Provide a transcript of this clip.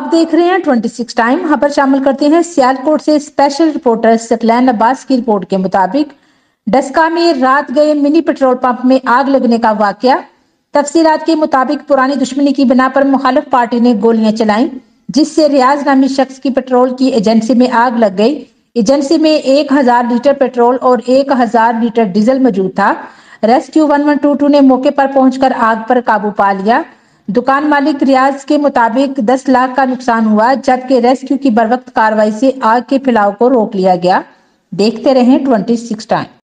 आप देख रहे हैं 26 टाइम। खबर शामिल करते हैं सियालकोट से स्पेशल रिपोर्टर सकलैन अब्बास की रिपोर्ट के मुताबिक डस्का में रात गए मिनी पेट्रोल पंप में आग लगने का वाकया। तफसीलात के मुताबिक पुरानी दुश्मनी की बिना पर मुखालिफ पार्टी ने गोलियां चलाई, जिससे रियाज नामी शख्स की पेट्रोल की एजेंसी में आग लग गई। एजेंसी में 1000 लीटर पेट्रोल और 1000 लीटर डीजल मौजूद था। रेस्क्यू 1122 ने मौके पर पहुंचकर आग पर काबू पा लिया। दुकान मालिक रियाज के मुताबिक 10 लाख का नुकसान हुआ, जबकि रेस्क्यू की बरवक्त कार्रवाई से आग के फैलाव को रोक लिया गया। देखते रहें 26 टाइम।